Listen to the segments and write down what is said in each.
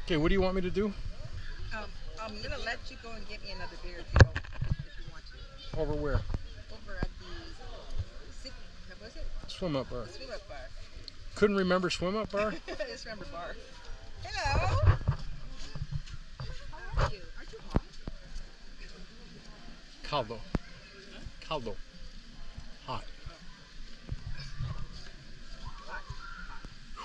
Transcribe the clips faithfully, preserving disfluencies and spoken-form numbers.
Okay, what do you want me to do? Um, I'm gonna let you go and get me another beer if you don't, if you want to. Over where? Over at the sit, what was it? Swim up bar. The swim up bar. Couldn't remember swim up bar? Just remember bar. Hello. How are you? Aren't you hot? Caldo. Huh? Caldo. Hot. Oh. Hot. Hot.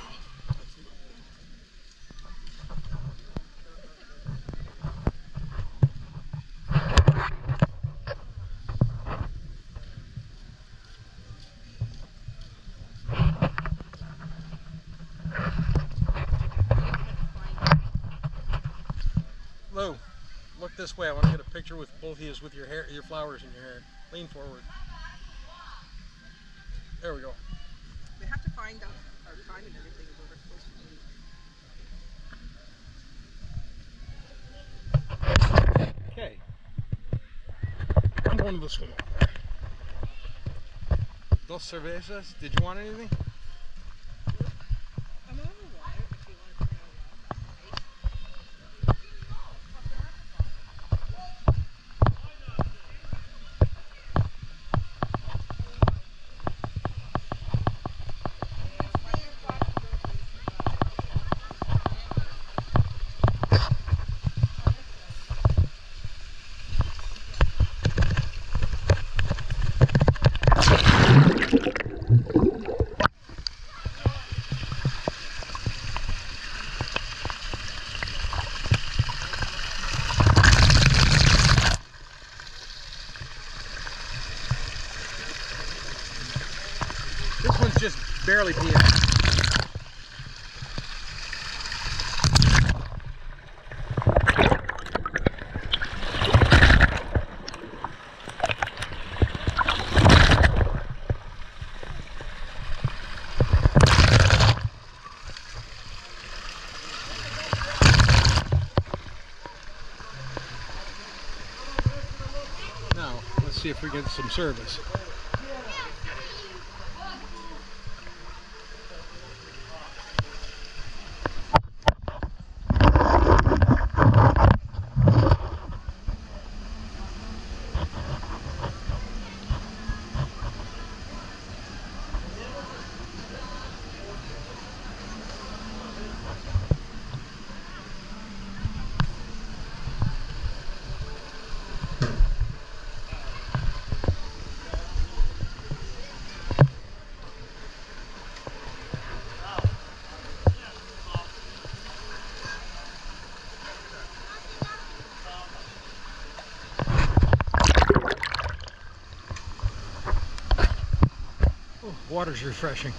You know we have to find. Lou, look this way. I want to get a picture with both of you with your hair, your flowers in your hair. Lean forward. There we go. We have to find out our time and everything where we're supposed to be. Okay. I'm going to the swim up. Dos cervezas. Did you want anything? I'm over water if you want to bring out ice. This one's just barely peeing. Now, let's see if we get some service. Oh, water's refreshing.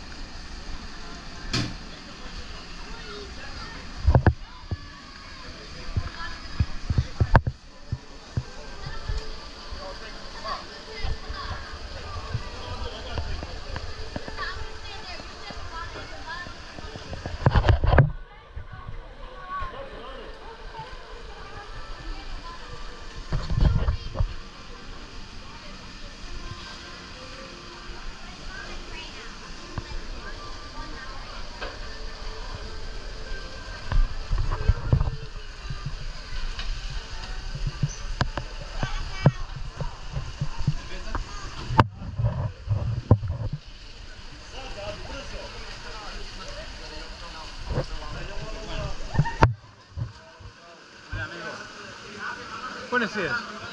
Buenos días.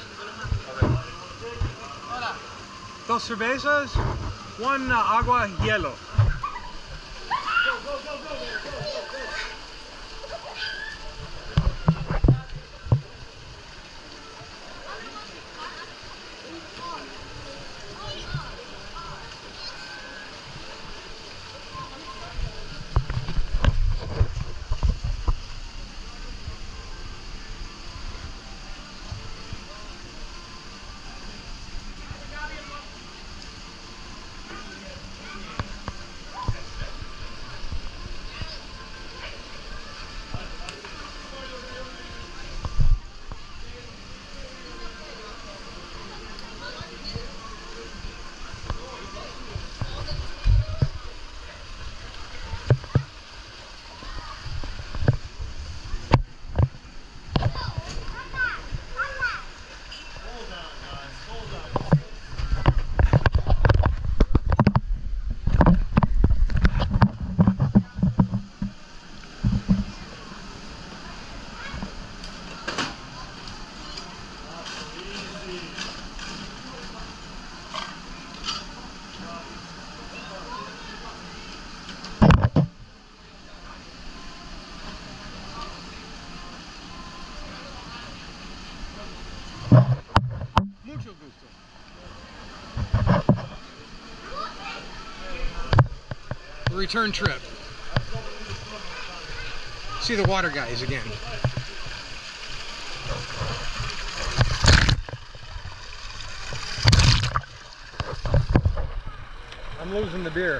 Dos cervezas, one uh, agua hielo. return trip. See the water guys again. I'm losing the beer.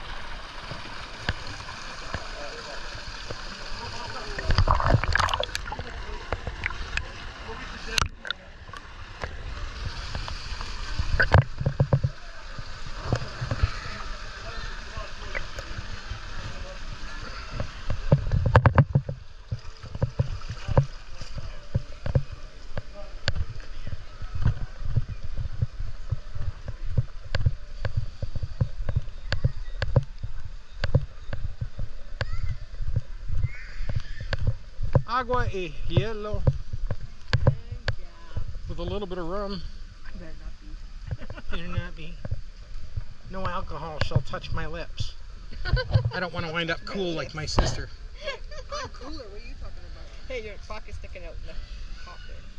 Agua y hielo with a little bit of rum. Better not be. Better not be. No alcohol shall touch my lips. I don't want to wind up cool like my sister. I'm cooler. What are you talking about? Hey, your clock is sticking out in the top there.